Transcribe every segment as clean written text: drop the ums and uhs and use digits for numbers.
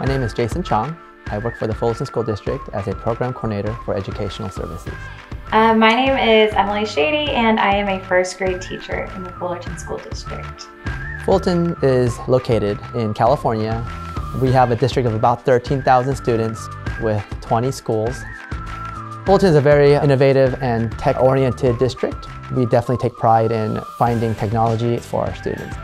My name is Jason Chong. I work for the Fullerton School District as a program coordinator for educational services. My name is Emily Shady, and I am a first grade teacher in the Fullerton School District. Fullerton is located in California. We have a district of about 13,000 students with 20 schools. Fullerton is a very innovative and tech-oriented district. We definitely take pride in finding technology for our students.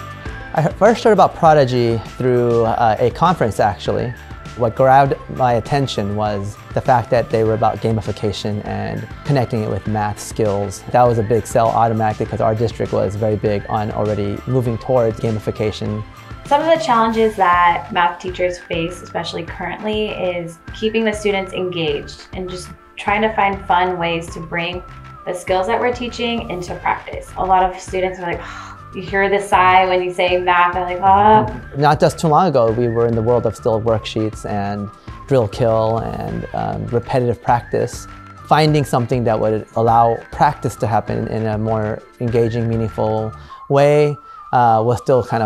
I first heard about Prodigy through a conference, actually. What grabbed my attention was the fact that they were about gamification and connecting it with math skills. That was a big sell automatically because our district was very big on already moving towards gamification. Some of the challenges that math teachers face, especially currently, is keeping the students engaged and just trying to find fun ways to bring the skills that we're teaching into practice. A lot of students are like, you hear the sigh when you say math, they're like, ah. Not just too long ago, we were in the world of still worksheets and drill kill and repetitive practice. Finding something that would allow practice to happen in a more engaging, meaningful way was still kind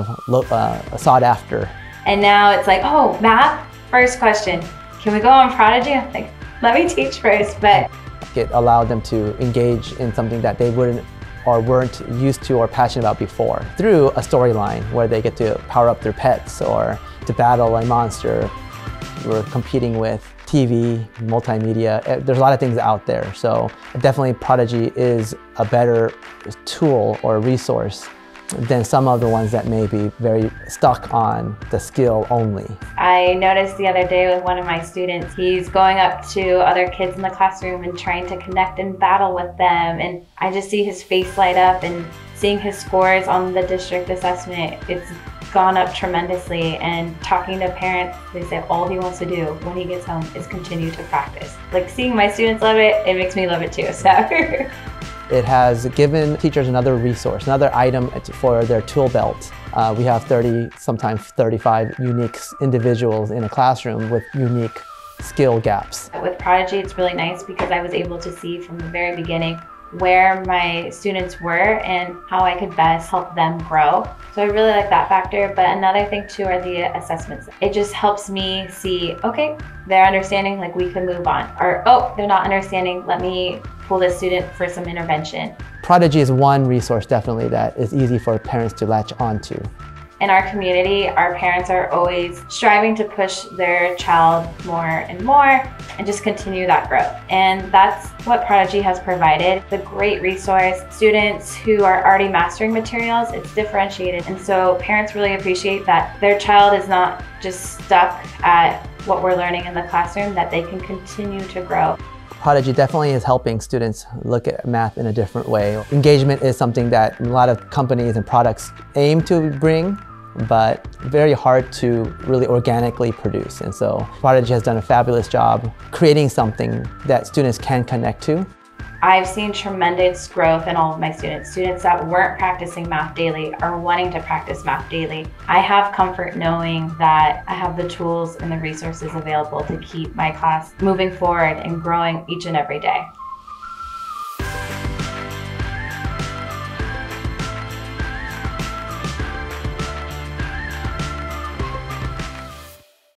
of sought after. And now it's like, oh, math, first question. Can we go on Prodigy? I'm like, let me teach first, but. It allowed them to engage in something that they wouldn't or weren't used to or passionate about before through a storyline where they get to power up their pets or to battle a monster. We're competing with TV, multimedia. There's a lot of things out there. So definitely Prodigy is a better tool or resource than some of the ones that may be very stuck on the skill only. I noticed the other day with one of my students, he's going up to other kids in the classroom and trying to connect and battle with them. And I just see his face light up, and seeing his scores on the district assessment, it's gone up tremendously. And talking to parents, they say all he wants to do when he gets home is continue to practice. Like, seeing my students love it, it makes me love it too, so. It has given teachers another resource, another item for their tool belt. We have 30, sometimes 35 unique individuals in a classroom with unique skill gaps. With Prodigy, it's really nice because I was able to see from the very beginning where my students were and how I could best help them grow. So I really like that factor. But another thing too are the assessments. It just helps me see, okay, they're understanding, like we can move on. Or, oh, they're not understanding, let me pull this student for some intervention. Prodigy is one resource definitely that is easy for parents to latch onto. In our community, our parents are always striving to push their child more and more and just continue that growth. And that's what Prodigy has provided. It's a great resource. Students who are already mastering materials, it's differentiated. And so parents really appreciate that their child is not just stuck at what we're learning in the classroom, that they can continue to grow. Prodigy definitely is helping students look at math in a different way. Engagement is something that a lot of companies and products aim to bring, but very hard to really organically produce. And so Prodigy has done a fabulous job creating something that students can connect to. I've seen tremendous growth in all of my students. Students that weren't practicing math daily are wanting to practice math daily. I have comfort knowing that I have the tools and the resources available to keep my class moving forward and growing each and every day.